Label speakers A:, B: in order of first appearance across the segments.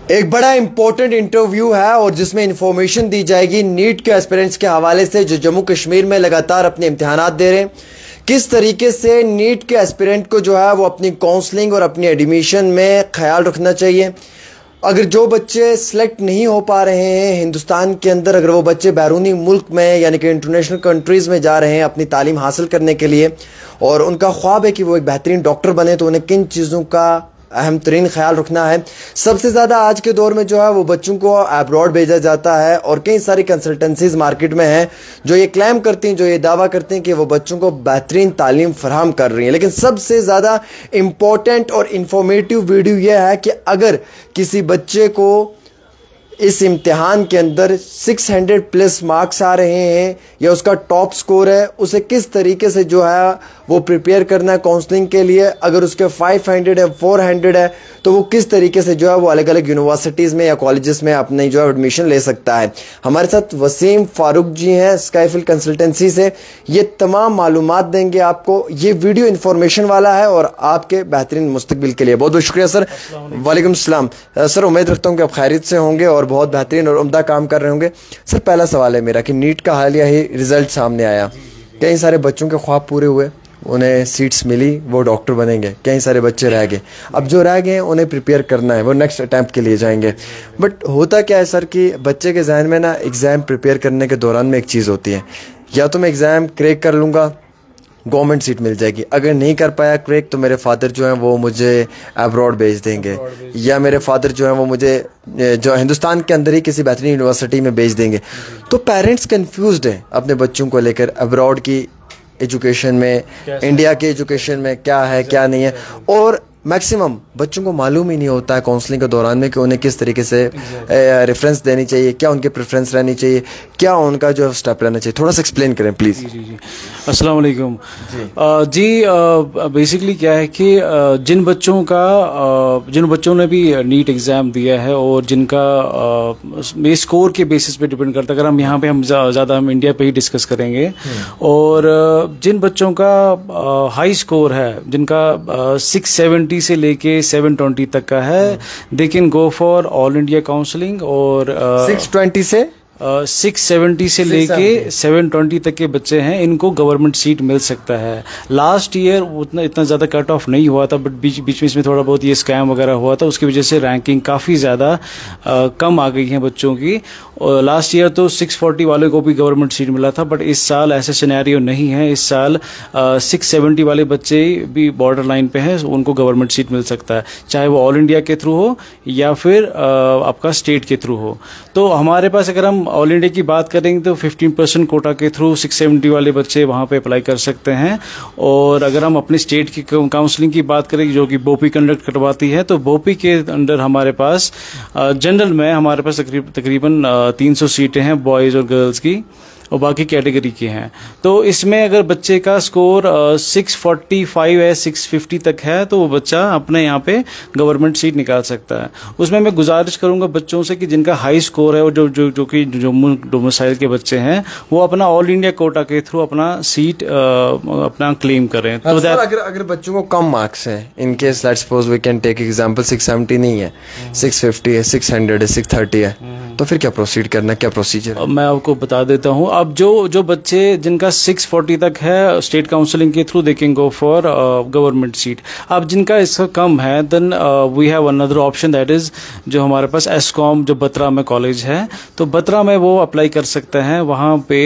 A: एक बड़ा important interview है और जिसमें इंफॉर्मेशन दी जाएगी नीट के एस्पिरेंट्स के हवाले से जो जम्मू कश्मीर में लगातार अपने इम्तिहानात दे रहे हैं, किस तरीके से नीट के एस्पिरेंट को जो है वो अपनी काउंसलिंग और अपनी एडमिशन में ख्याल रखना चाहिए। अगर जो बच्चे सिलेक्ट नहीं हो पा रहे हैं हिंदुस्तान के अंदर, अगर वो बच्चे बैरूनी मुल्क में यानी कि इंटरनेशनल कंट्रीज़ में जा रहे हैं अपनी तालीम हासिल करने के लिए और उनका ख्वाब है कि वो एक बेहतरीन डॉक्टर बने, तो उन्हें किन चीज़ों का अहम तरीन ख्याल रखना है। सबसे ज़्यादा आज के दौर में जो है वो बच्चों को अब्रॉड भेजा जाता है और कई सारी कंसल्टेंसीज मार्केट में हैं जो ये क्लेम करती हैं, जो ये दावा करते हैं कि वो बच्चों को बेहतरीन तालीम फराहम कर रही हैं। लेकिन सबसे ज़्यादा इम्पोर्टेंट और इन्फॉर्मेटिव वीडियो ये है कि अगर किसी बच्चे को इस इम्तिहान के अंदर 600 प्लस मार्क्स आ रहे हैं या उसका टॉप स्कोर है, उसे किस तरीके से जो है वो प्रिपेयर करना है काउंसलिंग के लिए। अगर उसके 500 है, 400 है, तो वो किस तरीके से जो है वो अलग अलग यूनिवर्सिटीज़ में या कॉलेजेस में अपने जो है एडमिशन ले सकता है। हमारे साथ वसीम फारूक जी हैं स्काईफिल कंसल्टेंसी से, ये तमाम मालूमात देंगे आपको। ये वीडियो इन्फॉर्मेशन वाला है और आपके बेहतरीन मुस्तकबिल के लिए। बहुत बहुत शुक्रिया सर। वालेकुम सलाम सर, उम्मीद रखता हूँ कि आप खैरियत से होंगे और बहुत बेहतरीन और उम्दा काम कर रहे होंगे। सर, पहला सवाल है मेरा कि नीट का हालिया ही रिजल्ट सामने आया, कई सारे बच्चों के ख्वाब पूरे हुए, उन्हें सीट्स मिली, वो डॉक्टर बनेंगे, कई सारे बच्चे रह गए। अब जो रह गए उन्हें प्रिपेयर करना है, वो नेक्स्ट अटैम्प्ट के लिए जाएंगे। बट होता क्या है सर कि बच्चे के जहन में ना एग्ज़ाम प्रिपेयर करने के दौरान में एक चीज़ होती है, या तो मैं एग्ज़ाम क्रैक कर लूँगा, गवर्नमेंट सीट मिल जाएगी, अगर नहीं कर पाया क्रैक तो मेरे फादर जो हैं वो मुझे अब्रॉड भेज देंगे, या मेरे फादर जो हैं वो मुझे जो हिंदुस्तान के अंदर ही किसी बेहतरीन यूनिवर्सिटी में भेज देंगे। तो पेरेंट्स कंफ्यूज्ड हैं अपने बच्चों को लेकर, अब्रॉड की एजुकेशन में, इंडिया के एजुकेशन में क्या है क्या नहीं है। और मैक्सिमम बच्चों को मालूम ही नहीं होता है काउंसलिंग के दौरान में कि उन्हें किस तरीके से रेफरेंस देनी चाहिए, क्या उनकी प्रेफरेंस रहनी चाहिए, क्या उनका जो स्टेप रहना चाहिए। थोड़ा सा एक्सप्लेन करें प्लीज़।
B: जी। अस्सलाम वालेकुम जी। बेसिकली क्या है कि जिन बच्चों ने भी नीट एग्ज़ाम दिया है और जिनका स्कोर के बेसिस पे डिपेंड करता है, अगर हम यहाँ पे ज़्यादा हम इंडिया पे ही डिस्कस करेंगे, और जिन बच्चों का हाई स्कोर है, जिनका 670 से लेके 720 तक का है, they can go for all India counselling. और
A: 620 से
B: 670 से लेके 720 तक के बच्चे हैं, इनको गवर्नमेंट सीट मिल सकता है। लास्ट ईयर इतना ज़्यादा कट ऑफ नहीं हुआ था, बट बीच में इसमें थोड़ा बहुत ये स्कैम वगैरह हुआ था, उसकी वजह से रैंकिंग काफ़ी ज़्यादा कम आ गई है बच्चों की। और लास्ट ईयर तो 640 वाले को भी गवर्नमेंट सीट मिला था, बट इस साल ऐसा सिनेरियो नहीं है। इस साल 670 वाले बच्चे भी बॉर्डर लाइन पे हैं, उनको गवर्नमेंट सीट मिल सकता है, चाहे वो ऑल इंडिया के थ्रू हो या फिर आपका स्टेट के थ्रू हो। तो हमारे पास अगर हम ऑल इंडिया की बात करेंगे तो 15% कोटा के थ्रू 670 वाले बच्चे वहाँ पे अप्लाई कर सकते हैं। और अगर हम अपने स्टेट की काउंसलिंग की बात करें जो कि बोपी कंडक्ट करवाती है, तो बोपी के अंडर हमारे पास जनरल में हमारे पास तकरीबन 300 सीटें हैं बॉयज़ और गर्ल्स की, और बाकी कैटेगरी के हैं। तो इसमें अगर बच्चे का स्कोर 645 है, 650 तक है, तो वो बच्चा अपने यहाँ पे गवर्नमेंट सीट निकाल सकता है। उसमें मैं गुजारिश करूँगा बच्चों से कि जिनका हाई स्कोर है और जो कि जम्मू डोमिसाइल के बच्चे हैं, वो अपना ऑल इंडिया कोटा के थ्रू अपना सीट अपना क्लेम करें। तो
A: अगर बच्चों को कम मार्क्स हैं, in case let's suppose we can take example 670 नहीं है, 650 है, 600 है, 630 है, तो फिर क्या प्रोसीड करना, क्या प्रोसीजर?
B: मैं आपको बता देता हूँ। अब जो बच्चे जिनका 640 तक है, स्टेट काउंसलिंग के through they can go for government seat. अब जिनका इसका कम है, then we have another option, that is जो हमारे पास एसकॉम जो बत्रा में कॉलेज है, तो बत्रा में वो अप्लाई कर सकते हैं। वहाँ पे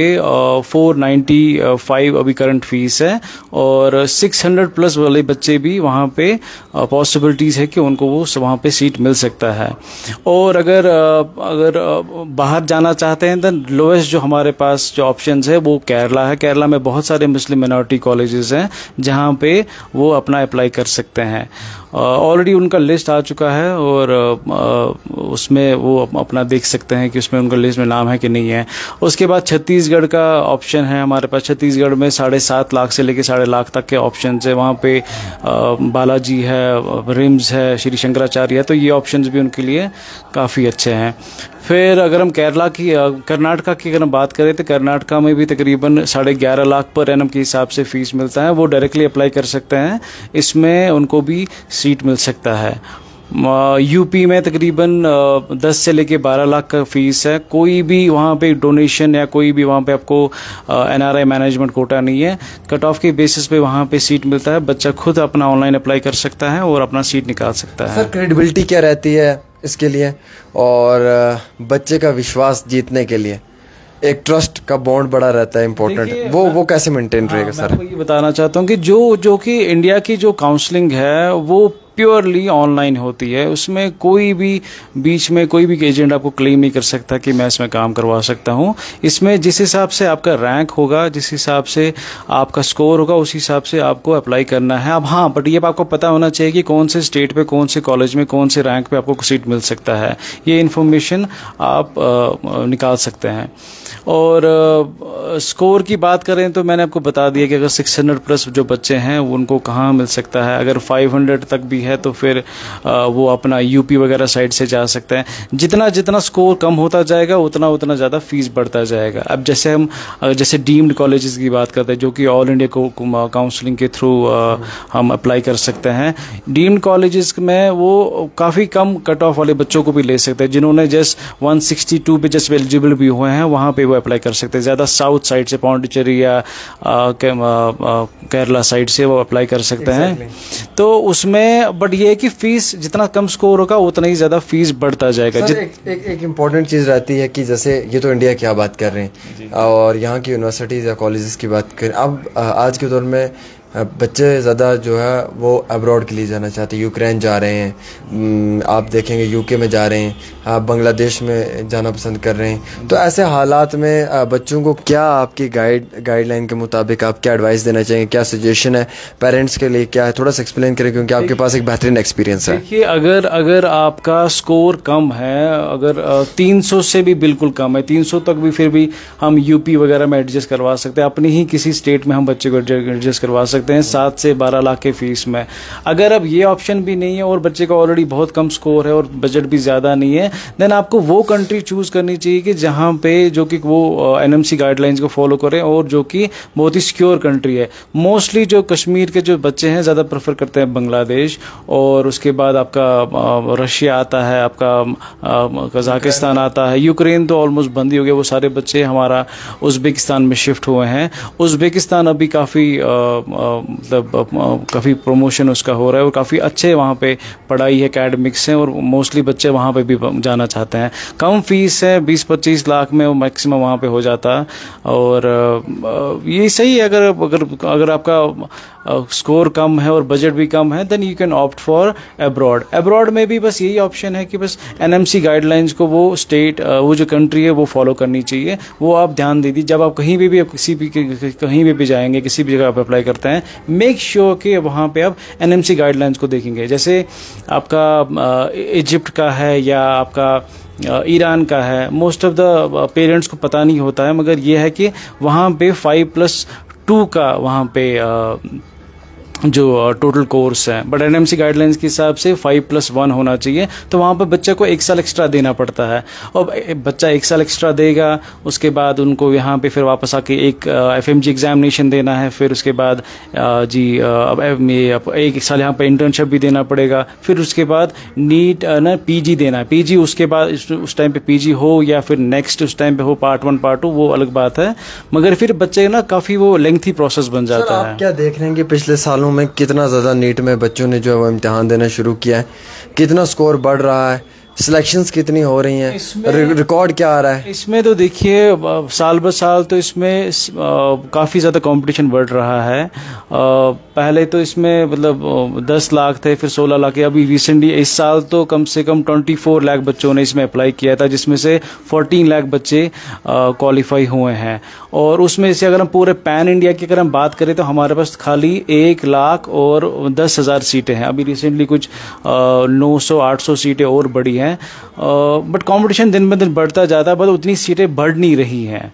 B: 495 अभी करंट फीस है, और 600 प्लस वाले बच्चे भी वहाँ पे पॉसिबिलिटीज़ है कि उनको वो वहाँ पे सीट मिल सकता है। और अगर बाहर जाना चाहते हैं, देन लोएस्ट जो हमारे पास जो ऑप्शंस है वो केरला है। केरला में बहुत सारे मुस्लिम मिनॉरिटी कॉलेजेस हैं जहाँ पे वो अपना अप्लाई कर सकते हैं। ऑलरेडी उनका लिस्ट आ चुका है और उसमें वो अपना देख सकते हैं कि उसमें उनका लिस्ट में नाम है कि नहीं है। उसके बाद छत्तीसगढ़ का ऑप्शन है हमारे पास। छत्तीसगढ़ में 7.5 लाख से लेकर 7.5 लाख तक के ऑप्शन है। वहाँ पे बालाजी है, रिम्स है, श्री शंकराचार्य है, तो ये ऑप्शंस भी उनके लिए काफ़ी अच्छे हैं। फिर अगर हम कर्नाटका की अगर हम बात करें तो कर्नाटका में भी तकरीबन 11.5 लाख पर एनम के हिसाब से फ़ीस मिलता है। वो डायरेक्टली अप्लाई कर सकते हैं, इसमें उनको भी सीट मिल सकता है। यूपी में तकरीबन 10 से लेके 12 लाख का फीस है। कोई भी वहाँ पे डोनेशन या कोई भी वहाँ पे आपको एनआरआई मैनेजमेंट कोटा नहीं है। कट ऑफ के बेसिस पे वहाँ पे सीट मिलता है। बच्चा खुद अपना ऑनलाइन अप्लाई कर सकता है और अपना सीट निकाल सकता है।
A: सर क्रेडिबिलिटी क्या रहती है इसके लिए, और बच्चे का विश्वास जीतने के लिए एक ट्रस्ट का बॉन्ड बड़ा रहता है इम्पोर्टेंट, वो कैसे मेंटेन रहेगा सर?
B: मैं आपको ये बताना चाहता हूँ कि जो कि इंडिया की जो काउंसलिंग है वो प्योरली ऑनलाइन होती है। उसमें कोई भी बीच में कोई भी एजेंट आपको क्लेम नहीं कर सकता कि मैं इसमें काम करवा सकता हूँ। इसमें जिस हिसाब से आपका रैंक होगा, जिस हिसाब से आपका स्कोर होगा, उस हिसाब से आपको अप्लाई करना है। अब हाँ, बट ये आपको पता होना चाहिए कि कौन से स्टेट पे, कौन से कॉलेज में, कौन से रैंक पे आपको सीट मिल सकता है। ये इन्फॉर्मेशन आप निकाल सकते हैं। और स्कोर की बात करें तो मैंने आपको बता दिया कि अगर 600 प्लस जो बच्चे हैं उनको कहाँ मिल सकता है। अगर 500 तक भी है तो फिर वो अपना यूपी वगैरह साइड से जा सकते हैं। जितना जितना स्कोर कम होता जाएगा उतना उतना ज़्यादा फीस बढ़ता जाएगा। अब जैसे डीम्ड कॉलेजेस की बात करते हैं जो कि ऑल इंडिया काउंसलिंग के थ्रू हम अप्लाई कर सकते हैं। डीम्ड कॉलेजेस में वो काफ़ी कम कट ऑफ वाले बच्चों को भी ले सकते हैं। जिन्होंने जस्ट 162 पे जस्ट एलिजिबल भी हुए हैं वहाँ पे वो अप्लाई कर सकते हैं। ज़्यादा साउथ साइड से पौंडीचेरी या केरला साइड से वो अप्लाई कर सकते हैं। तो उसमें बट ये है कि फीस जितना कम स्कोर होगा उतना ही ज़्यादा फीस बढ़ता जाएगा।
A: एक इम्पॉर्टेंट चीज़ रहती है कि जैसे ये तो इंडिया की आप बात कर रहे हैं और यहाँ की यूनिवर्सिटीज़ या कॉलेजेस की बात करें। अब आज के दौर में बच्चे ज़्यादा जो है वो अब्रॉड के लिए जाना चाहते हैं। यूक्रेन जा रहे हैं, आप देखेंगे यूके में जा रहे हैं, आप बांग्लादेश में जाना पसंद कर रहे हैं। तो ऐसे हालात में बच्चों को क्या आपकी गाइडलाइन के मुताबिक आप क्या एडवाइस देना चाहेंगे, क्या सजेशन है पेरेंट्स के लिए, क्या है? थोड़ा सा एक्सप्लेन करें क्योंकि आपके पास एक बेहतरीन एक्सपीरियंस है।
B: देखिए, अगर आपका स्कोर कम है, अगर 300 से भी बिल्कुल कम है, 300 तक भी फिर भी हम यूपी वगैरह में एडजस्ट करवा सकते हैं। अपनी ही किसी स्टेट में हम बच्चे को एडजस्ट करवा सकते हैं 7 से 12 लाख के फीस में। अगर अब ये ऑप्शन भी नहीं है और बच्चे का ऑलरेडी बहुत कम स्कोर है और बजट भी ज़्यादा नहीं है, देन आपको वो कंट्री चूज़ करनी चाहिए कि जहाँ पे जो कि वो एनएमसी गाइडलाइंस को फॉलो करें और जो कि बहुत ही सिक्योर कंट्री है। मोस्टली जो कश्मीर के जो बच्चे हैं ज़्यादा प्रेफर करते हैं बांग्लादेश, और उसके बाद आपका रशिया आता है, आपका कजाकिस्तान आता है। यूक्रेन तो ऑलमोस्ट बंद ही हो गया, वो सारे बच्चे हमारा उज़्बेकिस्तान में शिफ्ट हुए हैं। उज़्बेकिस्तान अभी काफ़ी मतलब काफ़ी प्रमोशन उसका हो रहा है और काफ़ी अच्छे वहाँ पे पढ़ाई है, एकेडमिक्स हैं और मोस्टली बच्चे वहाँ पे भी जाना चाहते हैं। कम फीस है, 20-25 लाख में वो मैक्सिमम वहाँ पे हो जाता है। और ये सही है। अगर आपका स्कोर कम है और बजट भी कम है, then you can opt for abroad. Abroad में भी बस यही ऑप्शन है कि बस एनएमसी गाइडलाइंस को वो स्टेट, वो जो कंट्री है वो फॉलो करनी चाहिए। वो आप ध्यान दे दीजिए। जब आप कहीं भी कहीं भी जाएंगे, किसी भी जगह आप अप्लाई करते हैं, मेक श्योर कि वहाँ पे आप एनएमसी गाइडलाइंस को देखेंगे। जैसे आपका इजिप्ट का है या आपका ईरान का है, मोस्ट ऑफ द पेरेंट्स को पता नहीं होता है, मगर ये है कि वहाँ पे 5+2 का वहाँ पे जो टोटल कोर्स है। बट एनएमसी गाइडलाइंस के हिसाब से 5+1 होना चाहिए। तो वहाँ पर बच्चे को 1 साल एक्स्ट्रा देना पड़ता है और बच्चा 1 साल एक्स्ट्रा देगा। उसके बाद उनको यहाँ पे फिर वापस आके एक एफएमजी एग्जामिनेशन देना है। फिर उसके बाद अब 1 साल यहाँ पे इंटर्नशिप भी देना पड़ेगा। फिर उसके बाद नीट पीजी देना है। पीजी उसके बाद उस टाइम पे पीजी हो या फिर नेक्स्ट उस टाइम पे हो पार्ट 1 पार्ट 2, वो अलग बात है। मगर फिर बच्चे ना काफ़ी वो लेंथी प्रोसेस बन जाता है।
A: आप क्या देख रहे हैं कि पिछले सालों में कितना ज़्यादा नीट में बच्चों ने जो है वो इम्तिहान देना शुरू किया है, कितना स्कोर बढ़ रहा है, सिलेक्शंस कितनी हो रही हैं, रिकॉर्ड क्या आ रहा है?
B: इसमें तो देखिए साल ब साल तो इसमें काफ़ी ज़्यादा कंपटीशन बढ़ रहा है। पहले तो इसमें मतलब 10 लाख थे, फिर 16 लाख। अभी रिसेंटली इस साल तो कम से कम 24 लाख बच्चों ने इसमें अप्लाई किया था, जिसमें से 14 लाख बच्चे क्वालिफाई हुए हैं। और उसमें से अगर हम पूरे पैन इंडिया की अगर हम बात करें तो हमारे पास खाली 1,10,000 सीटें हैं। अभी रिसेंटली कुछ 900-800 सीटें और बढ़ी हैं। बट कंपटीशन दिन ब दिन बढ़ता जाता है, बट उतनी सीटें बढ़ नहीं रही हैं।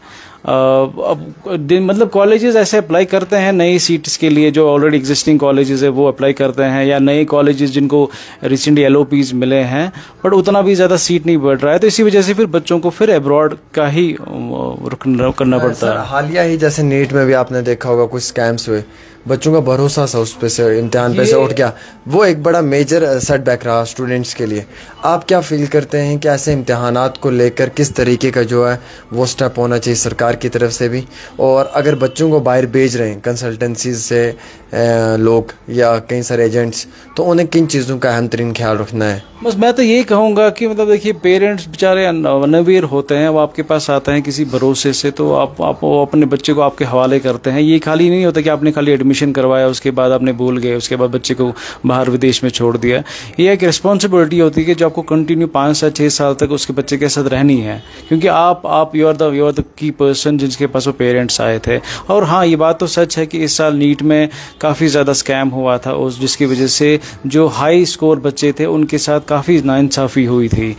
B: मतलब कॉलेजेस ऐसे अप्लाई करते हैं नई सीट्स के लिए, जो ऑलरेडी एग्जिस्टिंग कॉलेजेस है वो अप्लाई करते हैं, या नए कॉलेजेस जिनको रिसेंटली एलओपीज मिले हैं, बट उतना भी ज़्यादा सीट नहीं बढ़ रहा है। तो इसी वजह से फिर बच्चों को फिर अब्रॉड का ही करना पड़ता है।
A: हालिया ही जैसे नीट में भी आपने देखा होगा कुछ स्कैम्स हुए, बच्चों का भरोसा सा उस पे से इम्तिहान पे से उठ गया, वो एक बड़ा मेजर सेटबैक रहा स्टूडेंट्स के लिए। आप क्या फील करते हैं कि ऐसे इम्तिहानात को लेकर किस तरीके का जो है वो स्टेप होना चाहिए सरकार की तरफ से भी, और अगर बच्चों को बाहर भेज रहे हैं कंसल्टेंसीज से लोग या कई सारे एजेंट्स, तो उन्हें किन चीज़ों का अहम तरीन ख्याल रखना है?
B: बस मैं तो यही कहूँगा कि मतलब देखिए, पेरेंट्स बेचारे अनअवेयर होते हैं, वो आपके पास आते हैं किसी भरोसे से, तो आप अपने बच्चे को आपके हवाले करते हैं। ये खाली नहीं होता कि आपने खाली एडमिशन करवाया, उसके बाद आपने भूल गए, उसके बाद बच्चे को बाहर विदेश में छोड़ दिया। ये एक रिस्पॉन्सिबिलिटी होती है कि जो आपको कंटिन्यू 5 से 6 साल तक उसके बच्चे के साथ रहनी है, क्योंकि आप you are the key person जिसके पास वो पेरेंट्स आए थे। और हाँ, ये बात तो सच है कि इस साल नीट में काफ़ी ज़्यादा स्कैम हुआ था, जिसकी वजह से जो हाई स्कोर बच्चे थे उनके साथ काफ़ी नाइंसाफ़ी हुई थी।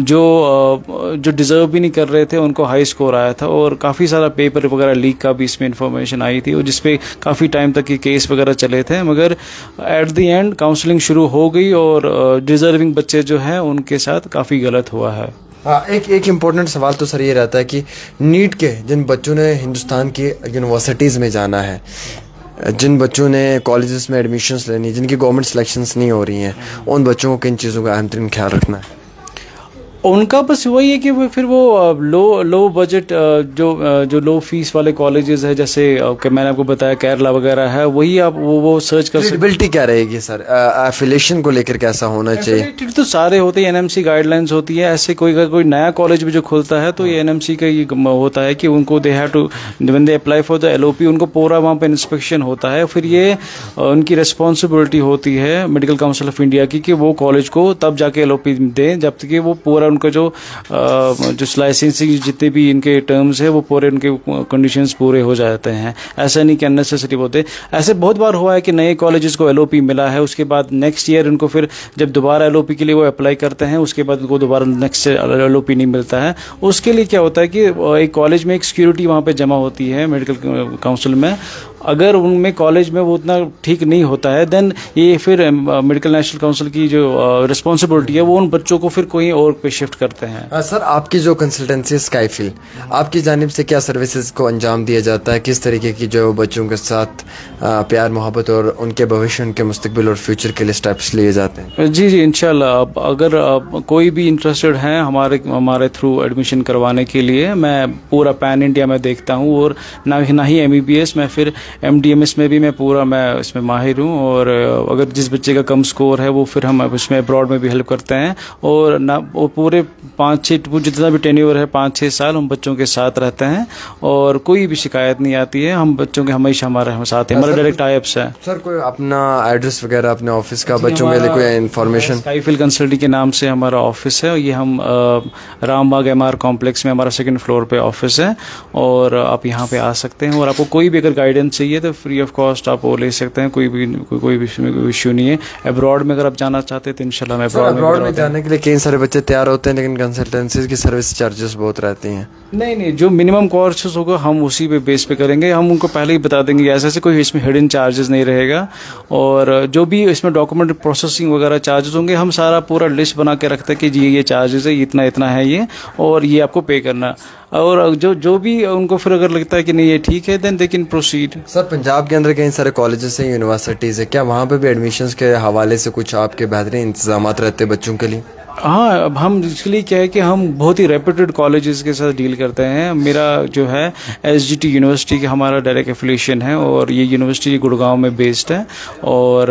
B: जो डिज़र्व भी नहीं कर रहे थे उनको हाई स्कोर आया था, और काफ़ी सारा पेपर वगैरह लीक का भी इसमें इंफॉर्मेशन आई थी, और जिसपे काफ़ी टाइम तक ये केस वगैरह चले थे। मगर एट द एंड काउंसलिंग शुरू हो गई, और डिज़र्विंग बच्चे जो हैं उनके साथ काफ़ी गलत हुआ है।
A: हाँ, एक इम्पोर्टेंट सवाल तो सर ये रहता है कि नीट के जिन बच्चों ने हिंदुस्तान की यूनिवर्सिटीज़ में जाना है, जिन बच्चों ने कॉलेजेस में एडमिशन्स लेनी, जिनकी गवर्नमेंट सिलेक्शंस नहीं हो रही हैं, उन बच्चों को किन चीज़ों का अहम तरीन ख्याल रखना है?
B: उनका बस वही है कि वो फिर वो लो बजट जो लो फीस वाले कॉलेजेस है, जैसे मैंने आपको बताया केरला वगैरह है, वही आप वो सर्च कर सकते।
A: एलिजिबिलिटी क्या रहेगी सर? एफिलिएशन को लेकर कैसा होना चाहिए?
B: तो सारे होते हैं, एनएमसी गाइडलाइंस होती है। ऐसे कोई नया कॉलेज भी जो खुलता है तो ये एनएमसी का ये होता है कि उनको they have to when they apply for the LOP, उनको पूरा वहाँ पे इंस्पेक्शन होता है। फिर ये उनकी रिस्पॉन्सिबिलिटी होती है मेडिकल काउंसिल ऑफ इंडिया की कि वो कॉलेज को तब जाके एलओपी दें जब तक कि वो पूरा उनका जो लाइसेंसिंग जितने भी इनके टर्म्स है वो पूरे उनके कंडीशंस पूरे हो जाते हैं। ऐसा नहीं कि अननेसेसरी होते। ऐसे बहुत बार हुआ है कि नए कॉलेजेस को एलओपी मिला है, उसके बाद नेक्स्ट ईयर उनको फिर जब दोबारा एलओपी के लिए वो अप्लाई करते हैं, उसके बाद उनको दोबारा नेक्स्ट एलओपी नहीं मिलता है। उसके लिए क्या होता है कि एक कॉलेज में एक सिक्योरिटी वहाँ पे जमा होती है मेडिकल काउंसिल में। अगर उनमें कॉलेज में वो उतना ठीक नहीं होता है, देन ये फिर मेडिकल नेशनल काउंसिल की जो रिस्पॉन्सिबिलिटी है वो उन बच्चों को फिर कोई और पे शिफ्ट करते हैं।
A: सर, आपकी जो कंसल्टेंसी स्काईफिल, आपकी जानिब से क्या सर्विसेज को अंजाम दिया जाता है? किस तरीके की जो बच्चों के साथ प्यार मोहब्बत और उनके भविष्य, उनके मुस्तकबिल और फ्यूचर के लिए स्टेप्स लिए जाते हैं?
B: जी इंशाल्लाह। अगर कोई भी इंटरेस्टेड है हमारे थ्रू एडमिशन करवाने के लिए, मैं पूरा पैन इंडिया में देखता हूँ, और ना ही MBBS, मैं फिर MDMS में भी मैं इसमें माहिर हूँ। और अगर जिस बच्चे का कम स्कोर है वो फिर हम उसमें अब्रॉड में भी हेल्प करते हैं। और ना वो पूरे 5-6 जितना भी टेन्योर है 5-6 साल हम बच्चों के साथ रहते हैं, और कोई भी शिकायत नहीं आती है। हम बच्चों के हमेशा हमारे साथ हैं, हमारे डायरेक्ट टाइप्स है।
A: सर, कोई अपना एड्रेस वगैरह अपने ऑफिस का बच्चों के लिए कोई इन्फॉर्मेशन?
B: स्काईफिल कंसल्टी के नाम से हमारा ऑफिस है, और ये हम रामबाग MR कॉम्प्लेक्स में हमारा 2nd फ्लोर पे ऑफिस है, और आप यहाँ पे आ सकते हैं। और आपको कोई भी अगर गाइडेंस चाहिए तो फ्री ऑफ कॉस्ट आप वो ले सकते हैं, कोई भी इश्यू नहीं है। अब्रॉड में अगर आप जाना चाहते हैं तो इंशाल्लाह मैं
A: अब्रॉड में जाने के लिए कई सारे बच्चे तैयार होते हैं, लेकिन कंसल्टेंसीज की सर्विस चार्जेस बहुत रहती हैं।
B: नहीं, जो मिनिमम कोर्सेज होगा हम उसी पे बेस पे करेंगे। हम उनको पहले ही बता देंगे, ऐसे कोई इसमें हिडन चार्जेस नहीं रहेगा। और जो भी इसमें डॉक्यूमेंट प्रोसेसिंग वगैरह चार्जेस होंगे, हम सारा पूरा लिस्ट बना के रखते हैं कि जी ये चार्जेस है, इतना है ये, और ये आपको पे करना। और जो भी उनको फिर अगर लगता है कि नहीं ये ठीक है, then they can proceed.
A: Sir, Punjab के अंदर कई सारे कॉलेजेस हैं, यूनिवर्सिटीज़ है, क्या वहाँ पे भी एडमिशन्स के हवाले से कुछ आपके बेहतरीन इंतजाम रहते हैं बच्चों के लिए?
B: हाँ, अब हम इसके लिए क्या है कि हम बहुत ही रेप्यूटेड कॉलेजेस के साथ डील करते हैं। मेरा जो है SGT यूनिवर्सिटी का हमारा डायरेक्ट एफिलिएशन है, और ये यूनिवर्सिटी गुड़गांव में बेस्ड है, और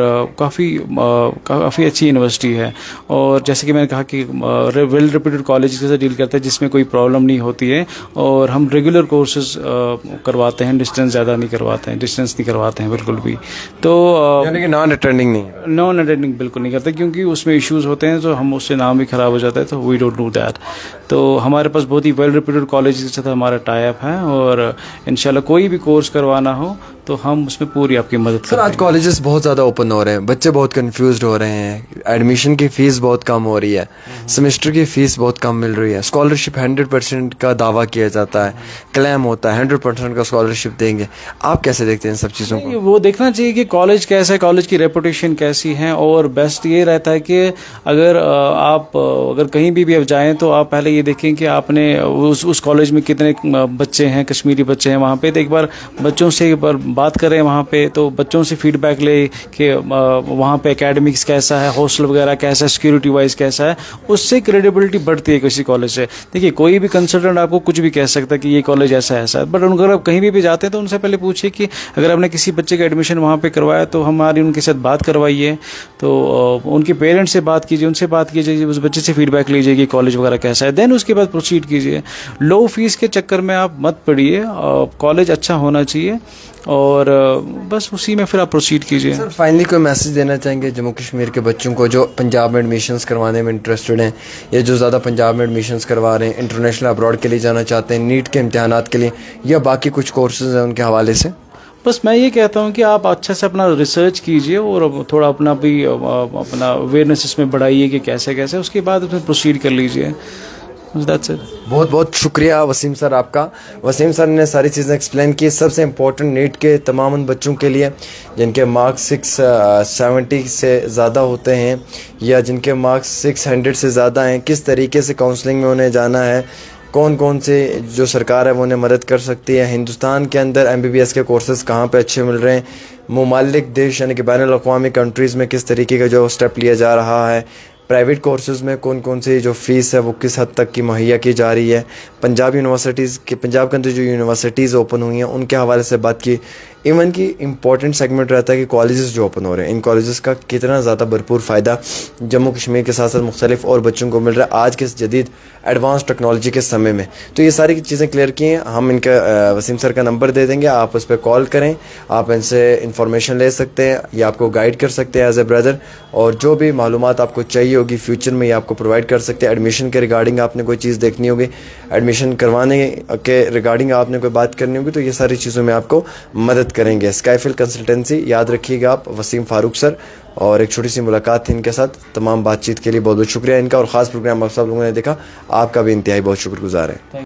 B: काफ़ी अच्छी यूनिवर्सिटी है। और जैसे कि मैंने कहा कि वेल रेप्यूटेड कॉलेजेस के साथ डील करते हैं जिसमें कोई प्रॉब्लम नहीं होती है। और हम रेगुलर कोर्सेज करवाते हैं, डिस्टेंस नहीं करवाते हैं बिल्कुल भी। तो
A: यानी कि नॉन अटेंडिंग
B: बिल्कुल नहीं करते, क्योंकि उसमें इश्यूज होते हैं, तो हम उससे नाम भी खराब हो जाता है, तो वी डोंट डू दैट। तो हमारे पास बहुत ही वेल रेप्यूटेड कॉलेज के साथ हमारा टाई अप है, और इंशाल्लाह कोई भी कोर्स करवाना हो तो हम उसमें पूरी आपकी मदद करेंगे।
A: सर, आज कॉलेजेस बहुत ज़्यादा ओपन हो रहे हैं, बच्चे बहुत कंफ्यूज्ड हो रहे हैं, एडमिशन की फ़ीस बहुत कम हो रही है, सेमेस्टर की फ़ीस बहुत कम मिल रही है, स्कॉलरशिप 100% का दावा किया जाता है, क्लेम होता है 100% का स्कॉलरशिप देंगे। आप कैसे देखते हैं इन सब चीज़ों को?
B: वो देखना चाहिए कि कॉलेज कैसा है, कॉलेज की रेपुटेशन कैसी है। और बेस्ट ये रहता है कि अगर आप आप अगर कहीं भी अब जाएं तो आप पहले ये देखें कि आपने उस कॉलेज में कितने बच्चे हैं, कश्मीरी बच्चे हैं वहाँ पे, तो एक बार बच्चों से एक बार बात करें वहाँ पे, तो बच्चों से फीडबैक ले कि वहाँ पे एकेडमिक्स कैसा है, हॉस्टल वगैरह कैसा है, सिक्योरिटी वाइज कैसा है, उससे क्रेडिबिलिटी बढ़ती है किसी कॉलेज से। देखिए कोई भी कंसल्टेंट आपको कुछ भी कह सकता है कि ये कॉलेज ऐसा है, बट अगर आप कहीं भी जाते हैं तो उनसे पहले पूछिए कि अगर आपने किसी बच्चे का एडमिशन वहाँ पे करवाया तो हमारी उनके साथ बात करवाइए, तो उनके पेरेंट्स से बात कीजिए, उनसे बात कीजिए, उस बच्चे से फीडबैक लीजिए कि कॉलेज वगैरह कैसा है, देन उसके बाद प्रोसीड कीजिए। लो फीस के चक्कर में आप मत पड़िए, कॉलेज अच्छा होना चाहिए और बस उसी में फिर आप प्रोसीड कीजिए।
A: सर फाइनली कोई मैसेज देना चाहेंगे जम्मू कश्मीर के बच्चों को जो पंजाब में एडमिशन्स करवाने में इंटरेस्टेड हैं, या जो ज़्यादा पंजाब में एडमिशन्स करवा रहे हैं, इंटरनेशनल अब्रॉड के लिए जाना चाहते हैं, नीट के इम्तिहानात के लिए, या बाकी कुछ कोर्सेज हैं उनके हवाले से?
B: बस मैं ये कहता हूँ कि आप अच्छे से अपना रिसर्च कीजिए और थोड़ा अपना भी अपना अवेयरनेस इसमें बढ़ाइए कि कैसे कैसे, उसके बाद उसमें प्रोसीड कर लीजिए। That's it. बहुत
A: बहुत शुक्रिया वसीम सर आपका। वसीम सर ने सारी चीज़ें एक्सप्लेन की। सबसे इम्पोर्टेंट नीट के तमाम बच्चों के लिए जिनके मार्क्स 670 से ज़्यादा होते हैं या जिनके मार्क्स 600 से ज़्यादा हैं, किस तरीके से काउंसलिंग में उन्हें जाना है, कौन कौन से जो सरकार है वो उन्हें मदद कर सकती है, हिंदुस्तान के अंदर MBBS के कोर्सेज़ कहाँ पे अच्छे मिल रहे हैं, मुमालिक देश यानी कि बैनुल-अक़वामी कंट्रीज़ में किस तरीके का जो स्टेप लिया जा रहा है, प्राइवेट कोर्सेज़ में कौन कौन सी जो फ़ीस है वो किस हद तक की मुहैया की जा रही है, पंजाब यूनिवर्सिटीज़ के पंजाब के अंदर जो यूनिवर्सिटीज़ ओपन हुई हैं उनके हवाले से बात की। इवन की इम्पॉर्टेंट सेगमेंट रहता है कि कॉलेजेस जो ओपन हो रहे हैं, इन कॉलेजेस का कितना ज़्यादा भरपूर फ़ायदा जम्मू कश्मीर के साथ साथ मुख्तलिफ और बच्चों को मिल रहा है आज के जदीद एडवांस टेक्नोलॉजी के समय में। तो ये सारी चीज़ें क्लियर की हैं। हम इनका वसीम सर का नंबर दे देंगे, आप उस पर कॉल करें, आप इनसे इंफॉर्मेशन ले सकते हैं या आपको गाइड कर सकते हैं एज ए ब्रदर, और जो भी मालूमात आपको चाहिए होगी फ्यूचर में ये आपको प्रोवाइड कर सकते हैं। एडमिशन के रिगार्डिंग आपने कोई चीज़ देखनी होगी, एडमिशन करवाने के रिगार्डिंग आपने कोई बात करनी होगी, तो ये सारी चीज़ों में आपको मदद करेंगे। स्काईफिल कंसल्टेंसी, याद रखिएगा आप, वसीम फारूक सर। और एक छोटी सी मुलाकात थी इनके साथ। तमाम बातचीत के लिए बहुत बहुत शुक्रिया इनका, और ख़ास प्रोग्राम आप सब लोगों ने देखा, आपका भी इंतहाई बहुत शुक्रगुजार है।